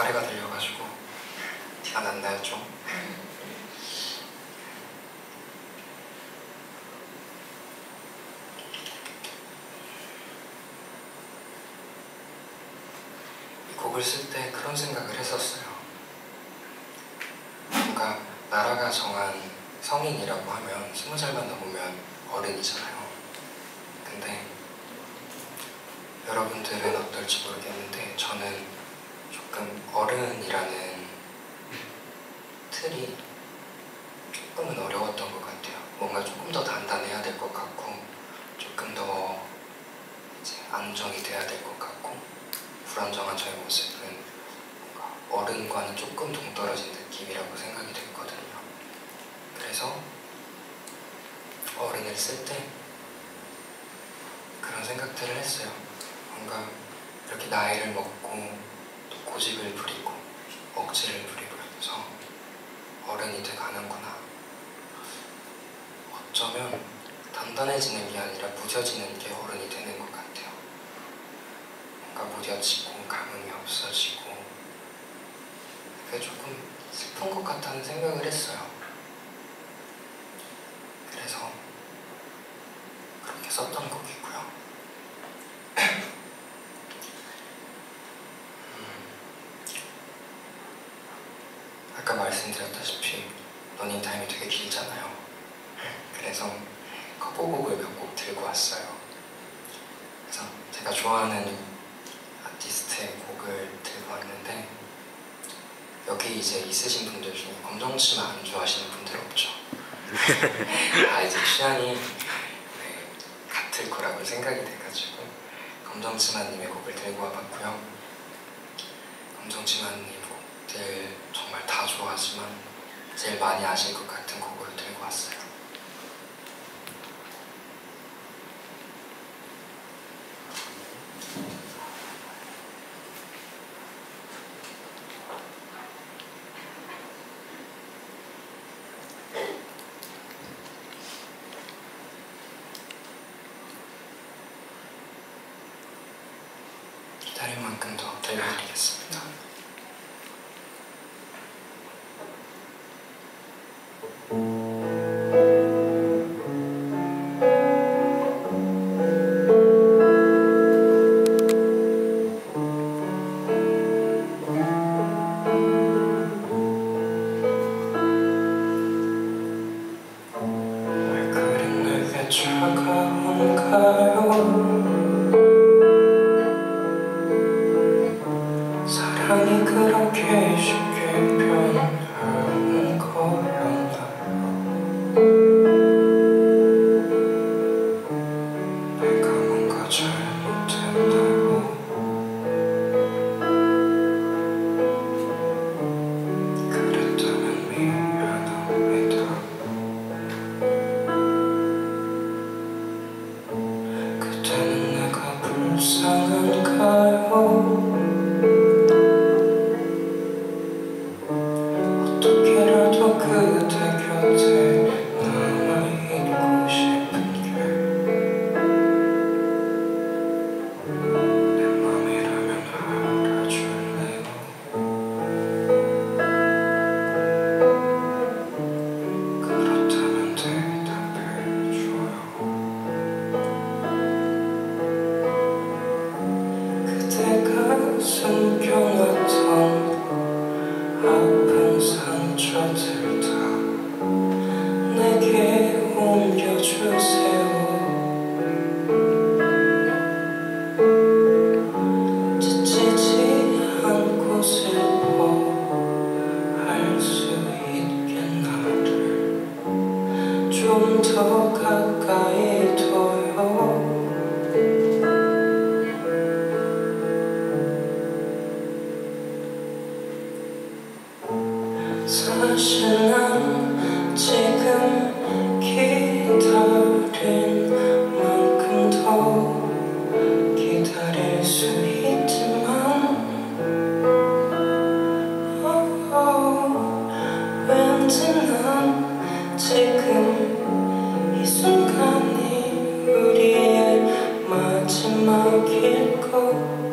아래가 들려가지고 티가 난다요 좀. 이 곡을 쓸 때 그런 생각을 했었어요. 뭔가 나라가 정한 성인이라고 하면 20살만 넘으면 어른이잖아요. 근데 여러분들은 어떨지 모르겠는데 저는 조금 어른이라는 틀이 조금은 어려웠던 것 같아요. 뭔가 조금 더 단단해야 될 것 같고 조금 더 이제 안정이 돼야 될 것 같고 불안정한 저의 모습은 뭔가 어른과는 조금 동떨어진 느낌이라고 생각이 됐거든요. 그래서 어른을 쓸 때 그런 생각들을 했어요. 뭔가 이렇게 나이를 먹고 또 고집을 부리고 억지를 부리면서 어른이 돼가는구나. 어쩌면 단단해지는 게 아니라 무뎌지는 게 어른이 되는 것 같아요. 뭔가 무뎌지고 감흥이 없어지고 그게 조금 슬픈 것 같다는 생각을 했어요. 그래서 그렇게 썼던 곡이고요. 아까 말씀드렸다시피 러닝타임이 되게 길잖아요. 그래서 커버곡을 몇 곡 들고 왔어요. 그래서 제가 좋아하는 아티스트의 곡을 들고 왔는데 여기 이제 있으신 분들 중에 검정치마 안 좋아하시는 분들 없죠? 이제 취향이 같을 거라고 생각이 돼가지고 검정치마님의 곡을 들고 와봤고요. 검정치마님 곡들 정말 다 좋아하지만 제일 많이 아실 것 같은 곡을 들고 왔어요. 기다릴 만큼 더 들려드리겠습니다. 왜 그리 내게 차가운가요? 사랑이 그렇게 쉽게 변하는 거였나요? 내가 뭔가 잘못했나요? 그랬다면 미안합니다. 그때는 내가 불쌍한가요? 어떻게라도 그대 곁에 남아있고 싶은 게 내 맘이라면 알아줄래요? 그렇다면 대답해줘요. 그대가 숨겨놨던 아픈 상처들 다 내게 옮겨주세요. 지치지 않고 슬퍼할 수 있게 나를 좀 더 가까이 둬요. 사실 난 지금 기다린 만큼 더 기다릴 수 있지만 왠지 난 지금 이 순간이 우리의 마지막일 것